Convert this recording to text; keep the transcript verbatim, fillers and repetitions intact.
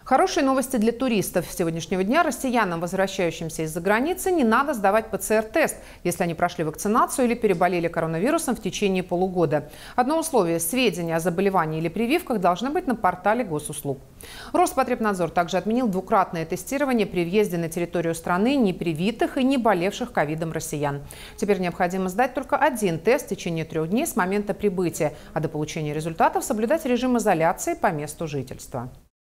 Хорошие новости для туристов. С сегодняшнего дня россиянам, возвращающимся из-за границы, не надо сдавать ПЦР-тест, если они прошли вакцинацию или переболели коронавирусом в течение полугода. Одно условие – сведения о заболевании или прививках должны быть на портале госуслуг. Роспотребнадзор также отменил двукратное тестирование при въезде на территорию страны непривитых и не болевших ковидом россиян. Теперь необходимо сдать только один тест в течение трех дней с момента прибытия, а до получения результатов соблюдать режим изоляции по месту жительства.